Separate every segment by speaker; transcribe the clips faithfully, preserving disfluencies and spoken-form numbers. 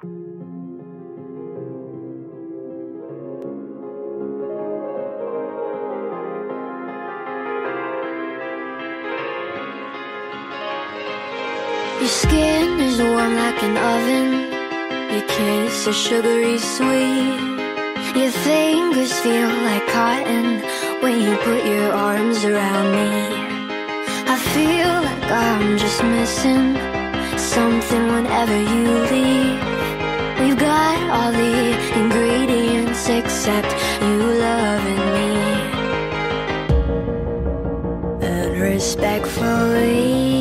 Speaker 1: Your skin is warm like an oven. Your kiss is sugary sweet. Your fingers feel like cotton when you put your arms around me. I feel like I'm just missing something whenever you leave. We've got all the ingredients except you loving me. And respectfully,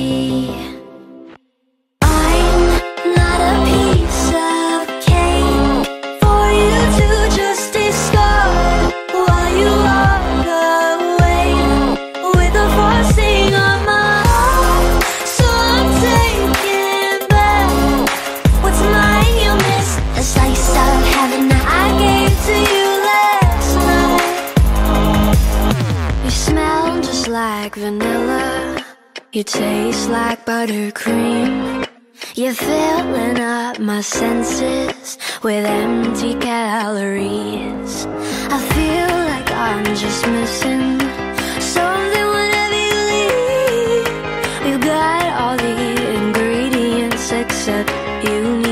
Speaker 1: like vanilla, you taste like buttercream. You're filling up my senses with empty calories. I feel like I'm just missing something whenever you leave. We've got all the ingredients except you need